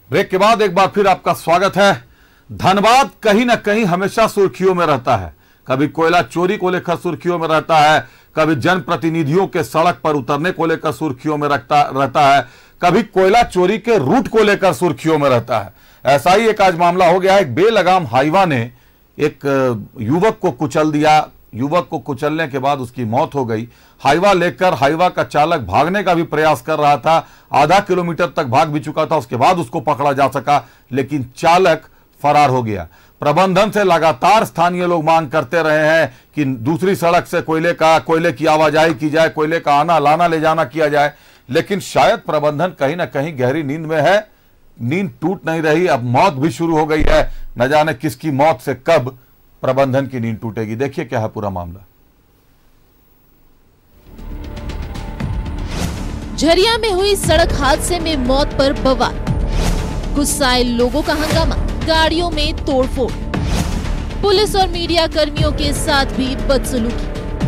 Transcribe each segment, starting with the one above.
Break के बाद एक बार फिर आपका स्वागत है। धनबाद कहीं ना कहीं हमेशा सुर्खियों में रहता है। कभी कोयला चोरी को लेकर सुर्खियों में रहता है, कभी जनप्रतिनिधियों के सड़क पर उतरने को लेकर सुर्खियों में रहता है, कभी कोयला चोरी के रूट को लेकर सुर्खियों में रहता है। ऐसा ही एक आज मामला हो गया है। एक बेलगाम हाईवा ने एक युवक को कुचल दिया। युवक को कुचलने के बाद उसकी मौत हो गई। हाईवा लेकर हाईवा का चालक भागने का भी प्रयास कर रहा था, आधा किलोमीटर तक भाग भी चुका था, उसके बाद उसको पकड़ा जा सका, लेकिन चालक फरार हो गया। प्रबंधन से लगातार स्थानीय लोग मांग करते रहे हैं कि दूसरी सड़क से कोयले की आवाजाही की जाए, कोयले का आना लाना ले जाना किया जाए, लेकिन शायद प्रबंधन कहीं ना कहीं गहरी नींद में है। नींद टूट नहीं रही, अब मौत भी शुरू हो गई है। न जाने किसकी मौत से कब प्रबंधन की नींद टूटेगी। देखिए क्या है पूरा मामला। झरिया में हुई सड़क हादसे में मौत पर बवाल, गुस्साए लोगों का हंगामा, गाड़ियों में तोड़फोड़, पुलिस और मीडिया कर्मियों के साथ भी बदसलूकी।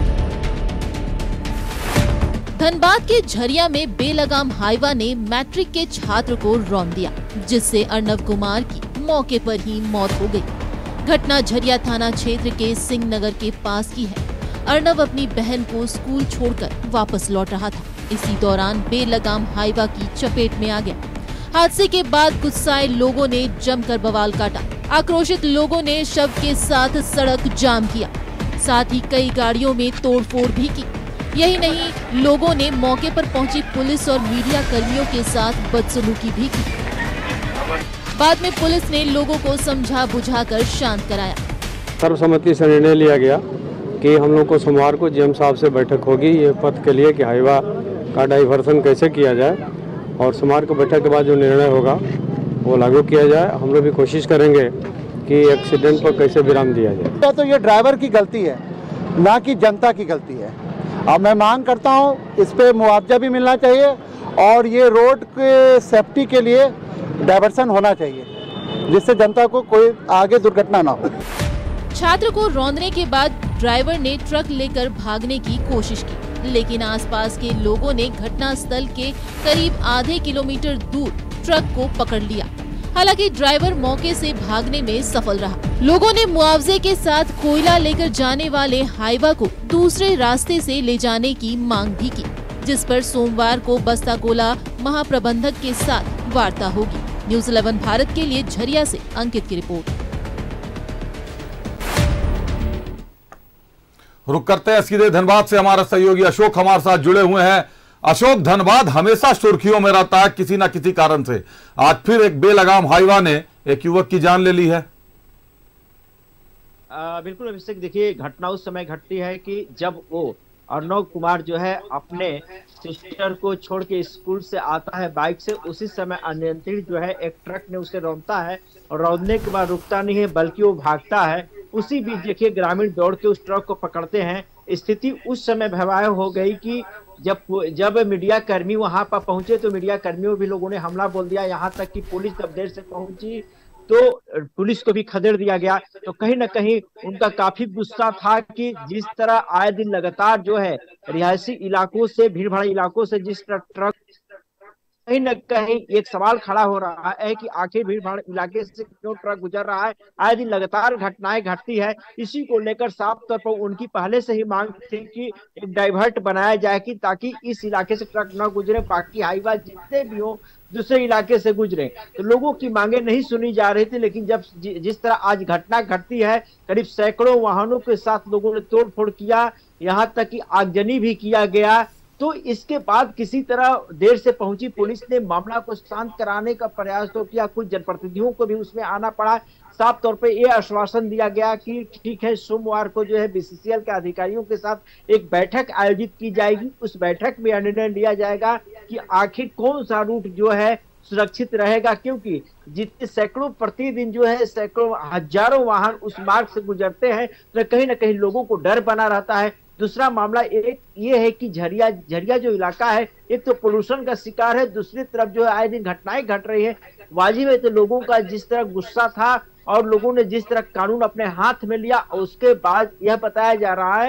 धनबाद के झरिया में बेलगाम हाईवा ने मैट्रिक के छात्र को रौंद दिया, जिससे अर्नव कुमार की मौके पर ही मौत हो गई। घटना झरिया थाना क्षेत्र के सिंह नगर के पास की है। अर्नव अपनी बहन को स्कूल छोड़कर वापस लौट रहा था। इसी दौरान बेलगाम हाईवा की चपेट में आ गया। हादसे के बाद गुस्साए लोगों ने जमकर बवाल काटा। आक्रोशित लोगों ने शव के साथ सड़क जाम किया, साथ ही कई गाड़ियों में तोड़फोड़ भी की। यही नहीं, लोगों ने मौके पर पहुंची पुलिस और मीडिया कर्मियों के साथ बदसलूकी भी की। बाद में पुलिस ने लोगों को समझा बुझाकर शांत कराया। सर्वसम्मति से निर्णय लिया गया कि हम लोग को सोमवार को जीएम साहब से बैठक होगी ये पथ के लिए कि हाईवा का डाइवर्सन कैसे किया जाए, और सोमवार को बैठक के बाद जो निर्णय होगा वो लागू किया जाए। हम लोग भी कोशिश करेंगे कि एक्सीडेंट पर कैसे विराम दिया जाए। तो ये ड्राइवर की गलती है, ना कि जनता की गलती है। अब मैं मांग करता हूँ इस पे मुआवजा भी मिलना चाहिए और ये रोड के सेफ्टी के लिए डाइवर्सन होना चाहिए, जिससे जनता को कोई आगे दुर्घटना ना हो। छात्र को रौंदने के बाद ड्राइवर ने ट्रक लेकर भागने की कोशिश की, लेकिन आसपास के लोगों ने घटनास्थल के करीब आधे किलोमीटर दूर ट्रक को पकड़ लिया। हालांकि ड्राइवर मौके से भागने में सफल रहा। लोगों ने मुआवजे के साथ कोयला लेकर जाने वाले हाईवा को दूसरे रास्ते से ले जाने की मांग भी की, जिस पर सोमवार को बस्ता गोला महाप्रबंधक के साथ वार्ता होगी। न्यूज़ 11 भारत के लिए झरिया से अंकित की रिपोर्ट। रुक करते हैं सीधे धनबाद से। हमारा सहयोगी अशोक हमारे साथ जुड़े हुए हैं। अशोक, धनबाद हमेशा सुर्खियों में रहता है किसी ना किसी कारण से। आज फिर एक बेलगाम हाईवा ने एक युवक की जान ले ली है। बिल्कुल अभिषेक, देखिए घटना उस समय घटती है कि जब वो अर्नव कुमार जो है अपने सिस्टर को छोड़ के स्कूल से आता है बाइक से, उसी समय अनियंत्रित जो है एक ट्रक ने उसे रौंदता है और रौंदने के बाद रुकता नहीं है बल्कि वो भागता है। उसी बीच देखिए ग्रामीण दौड़ के उस ट्रक को पकड़ते हैं। स्थिति उस समय भयावह हो गई कि जब मीडिया कर्मी वहां पर पहुंचे तो मीडिया कर्मियों भी लोगों ने हमला बोल दिया। यहाँ तक कि पुलिस जब देर से पहुंची तो पुलिस को भी खदेड़ दिया गया। तो कहीं ना कहीं उनका काफी गुस्सा था कि जिस तरह आए दिन लगातार जो है रिहायशी इलाकों से, भीड़ भाड़ इलाकों से जिस तरह ट्रक, कहीं न कहीं एक सवाल खड़ा हो रहा है कि आखिर भीड़ भाड़ इलाके से क्यों ट्रक गुजर रहा है। आए दिन लगातार घटनाएं घटती है। इसी को लेकर साफ तौर पर उनकी पहले से ही मांग थी कि एक डाइवर्ट बनाया जाए कि ताकि इस इलाके से ट्रक न गुजरे, बाकी हाईवा जितने भी हो दूसरे इलाके से गुजरे। तो लोगों की मांगे नहीं सुनी जा रही थी, लेकिन जब जिस तरह आज घटना घटती है, करीब सैकड़ों वाहनों के साथ लोगों ने तोड़फोड़ किया, यहाँ तक कि आगजनी भी किया गया। तो इसके बाद किसी तरह देर से पहुंची पुलिस ने मामला को शांत कराने का प्रयास तो किया, कुछ जनप्रतिनिधियों को भी उसमें आना पड़ा। साफ तौर पे ये आश्वासन दिया गया कि ठीक है, सोमवार को जो है बीसीसीएल के अधिकारियों के साथ एक बैठक आयोजित की जाएगी। उस बैठक में निर्णय लिया जाएगा कि आखिर कौन सा रूट जो है सुरक्षित रहेगा, क्योंकि जितने सैकड़ों प्रतिदिन जो है सैकड़ों हजारों वाहन उस मार्ग से गुजरते हैं, तो कहीं ना कहीं लोगों को डर बना रहता है। दूसरा मामला एक ये है कि झरिया जो इलाका है, एक तो पोल्यूशन का शिकार है, दूसरी तरफ जो है आए दिन घटनाएं घट रही है। वाजिब है तो लोगों का जिस तरह गुस्सा था और लोगों ने जिस तरह कानून अपने हाथ में लिया, उसके बाद यह बताया जा रहा है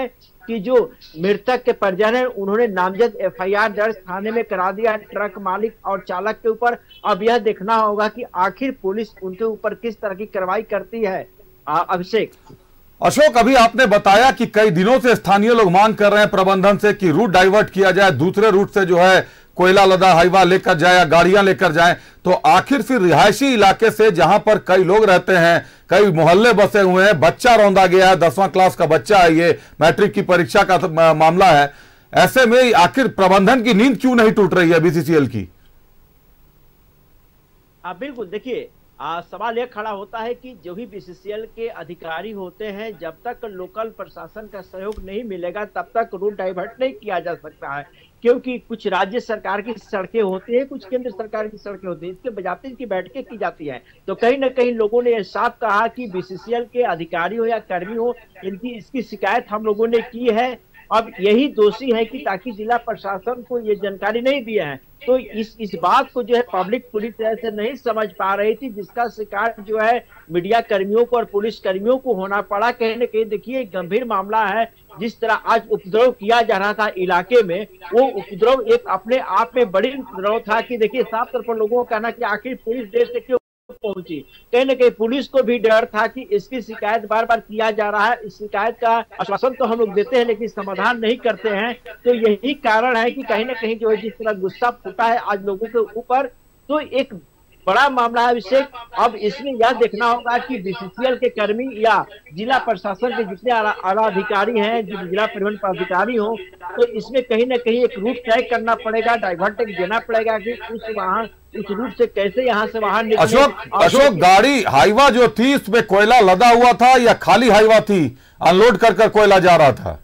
कि जो मृतक के परिजन है उन्होंने नामजद एफआईआर दर्ज थाने में करा दिया ट्रक मालिक और चालक के ऊपर। अब यह देखना होगा कि आखिर पुलिस उनके ऊपर किस तरह की कार्रवाई करती है। अभिषेक। अशोक, अभी आपने बताया कि कई दिनों से स्थानीय लोग मांग कर रहे हैं प्रबंधन से कि रूट डाइवर्ट किया जाए, दूसरे रूट से जो है कोयला लदा हाईवा लेकर जाए या गाड़ियां लेकर जाएं। तो आखिर फिर रिहायशी इलाके से जहां पर कई लोग रहते हैं, कई मोहल्ले बसे हुए हैं, बच्चा रौंदा गया है, 10वां क्लास का बच्चा है, ये मैट्रिक की परीक्षा का मामला है, ऐसे में आखिर प्रबंधन की नींद क्यों नहीं टूट रही है बीसीसीएल की? बिल्कुल, देखिए सवाल यह खड़ा होता है कि जो भी बीसीसीएल के अधिकारी होते हैं, जब तक लोकल प्रशासन का सहयोग नहीं मिलेगा तब तक रूट डाइवर्ट नहीं किया जा सकता है, क्योंकि कुछ राज्य सरकार की सड़कें होती है, कुछ केंद्र सरकार की सड़कें होती है, इसके बजाते इनकी बैठकें की जाती हैं। तो कहीं ना कहीं लोगों ने यह साफ कहा कि बीसीसीएल के अधिकारी हो या कर्मी हो, इसकी शिकायत हम लोगों ने की है। अब यही दोषी है कि ताकि जिला प्रशासन को ये जानकारी नहीं दिया है, तो इस बात को जो है पब्लिक पूरी तरह से नहीं समझ पा रही थी, जिसका शिकार जो है मीडिया कर्मियों को और पुलिस कर्मियों को होना पड़ा। कहीं ना कहीं देखिए गंभीर मामला है। जिस तरह आज उपद्रव किया जा रहा था इलाके में, वो उपद्रव एक अपने आप में बड़ी उपद्रव था कि देखिए साफ तौर पर लोगों का कहना कि आखिर पुलिस देर से क्यों पहुंची। कहीं ना कहीं पुलिस को भी डर था कि इसकी शिकायत बार बार किया जा रहा है, इस शिकायत का आश्वासन तो हम लोग देते हैं लेकिन समाधान नहीं करते हैं। तो यही कारण है कि कहीं ना कहीं जो है जिस तरह गुस्सा फूटा है आज लोगों के ऊपर, तो एक बड़ा मामला है अभिषेक। अब इसमें यह देखना होगा कि बीसीसीएल के कर्मी या जिला प्रशासन के जितने आला अधिकारी हैं, जो जिला परिवहन पदाधिकारी हो, तो इसमें कहीं ना कहीं एक रूट तय करना पड़ेगा, डाइवर्ट देना पड़ेगा कि उस रूट से कैसे यहाँ से बाहर निकले। अशोक, गाड़ी हाईवा जो थी उसमें कोयला लदा हुआ था या खाली हाईवा थी, अनलोड कर कोयला जा रहा था?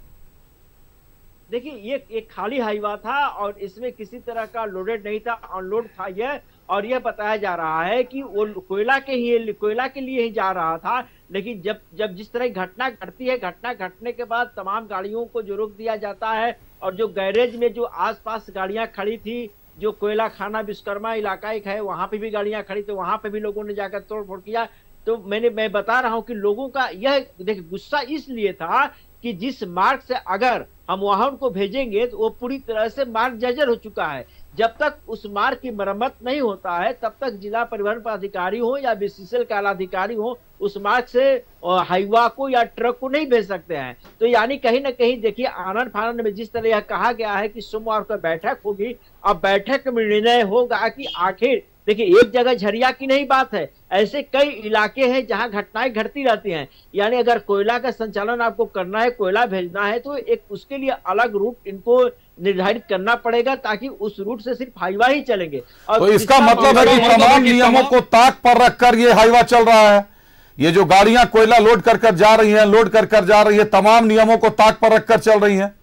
देखिए ये एक खाली हाईवा था और इसमें किसी तरह का लोडेड नहीं था, अनलोड था यह। और यह बताया जा रहा है कि वो कोयला के लिए ही जा रहा था। लेकिन जब जिस तरह घटना घटती है, घटना घटने के बाद तमाम गाड़ियों को जो रोक दिया जाता है और जो गैरेज में जो आसपास गाड़ियां खड़ी थी, जो कोयला खाना विश्वकर्मा इलाका एक है, वहां पे भी गाड़ियां खड़ी, तो वहां पे भी लोगों ने जाकर तोड़फोड़ किया। तो मैं बता रहा हूं कि लोगों का यह देखिए गुस्सा इसलिए था कि जिस मार्ग से अगर हम वाहन को भेजेंगे तो वो पूरी तरह से मार्ग जर्जर हो चुका है। जब तक उस मार्ग की मरम्मत नहीं होता है तब तक जिला परिवहन पदाधिकारी हो या बीसीसीएल का अधिकारी हो उस मार्ग से हाईवा को या ट्रक को नहीं भेज सकते हैं। तो यानी कहीं ना कहीं देखिए आनन फानन में जिस तरह यह कहा गया है कि सोमवार को बैठक होगी, अब बैठक में निर्णय होगा कि आखिर देखिए एक जगह झरिया की नहीं बात है, ऐसे कई इलाके हैं जहां घटनाएं घटती रहती हैं। यानी अगर कोयला का संचालन आपको करना है, कोयला भेजना है, तो एक उसके लिए अलग रूट इनको निर्धारित करना पड़ेगा ताकि उस रूट से सिर्फ हाईवा ही चलेंगे। और तो इसका मतलब है कि तमाम नियमों को ताक पर रखकर ये हाईवा चल रहा है। ये जो गाड़ियां कोयला लोड कर जा रही हैं, लोड कर जा रही है, तमाम नियमों को ताक पर रखकर चल रही हैं।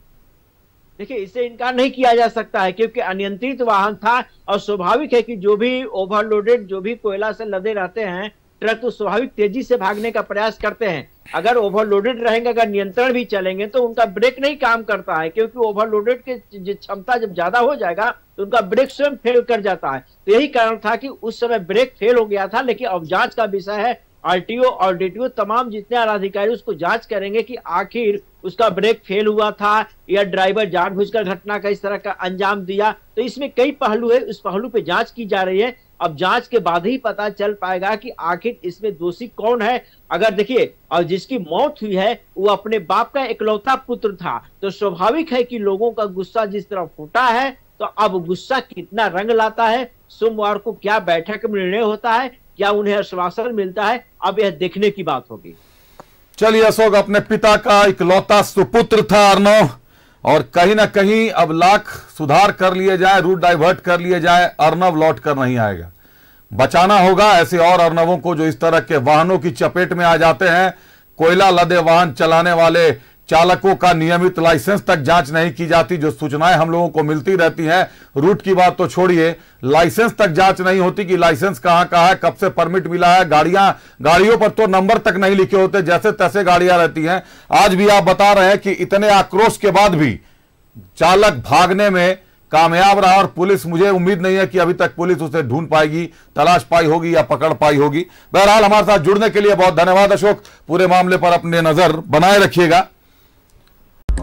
देखिए इससे इनकार नहीं किया जा सकता है क्योंकि अनियंत्रित वाहन था और स्वाभाविक है कि जो भी ओवरलोडेड, जो भी कोयला से लदे रहते हैं ट्रक, तो स्वाभाविक तेजी से भागने का प्रयास करते हैं। अगर ओवरलोडेड रहेंगे, अगर नियंत्रण भी चलेंगे तो उनका ब्रेक नहीं काम करता है, क्योंकि ओवरलोडेड की क्षमता जब ज्यादा हो जाएगा तो उनका ब्रेक स्वयं फेल कर जाता है। तो यही कारण था कि उस समय ब्रेक फेल हो गया था। लेकिन अब जांच का विषय है, आरटीओ और डीटीओ तमाम जितने अधिकारी उसको जांच करेंगे कि आखिर उसका ब्रेक फेल हुआ था या ड्राइवर जानबूझकर घटना का इस तरह का अंजाम दिया। तो इसमें कई पहलू है, उस पहलू पे जांच की जा रही है। अब जांच के बाद ही पता चल पाएगा कि आखिर इसमें दोषी कौन है। अगर देखिए और जिसकी मौत हुई है वो अपने बाप का इकलौता पुत्र था, तो स्वाभाविक है कि लोगों का गुस्सा जिस तरह फूटा है, तो अब गुस्सा कितना रंग लाता है, सोमवार को क्या बैठक में निर्णय होता है, क्या उन्हें आश्वासन मिलता है, अब यह देखने की बात होगी। चलिए अशोक, अपने पिता का इकलौता सुपुत्र था अर्नव, और कहीं ना कहीं अब लाख सुधार कर लिए जाए, रूट डाइवर्ट कर लिए जाए, अर्नव लौट कर नहीं आएगा। बचाना होगा ऐसे और अर्नवों को जो इस तरह के वाहनों की चपेट में आ जाते हैं। कोयला लदे वाहन चलाने वाले चालकों का नियमित लाइसेंस तक जांच नहीं की जाती, जो सूचनाएं हम लोगों को मिलती रहती हैं। रूट की बात तो छोड़िए, लाइसेंस तक जांच नहीं होती कि लाइसेंस कहां का है, कब से परमिट मिला है। गाड़ियों पर तो नंबर तक नहीं लिखे होते, जैसे तैसे गाड़ियां रहती हैं। आज भी आप बता रहे हैं कि इतने आक्रोश के बाद भी चालक भागने में कामयाब रहा, और पुलिस, मुझे उम्मीद नहीं है कि अभी तक पुलिस उसे ढूंढ पाएगी, तलाश पाई होगी या पकड़ पाई होगी। बहरहाल हमारे साथ जुड़ने के लिए बहुत धन्यवाद अशोक। पूरे मामले पर अपने नजर बनाए रखिएगा।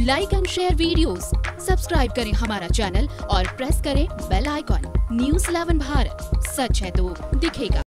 Like and share videos, subscribe करें हमारा चैनल और प्रेस करें बेल आइकॉन। News 11 भारत, सच है तो दिखेगा।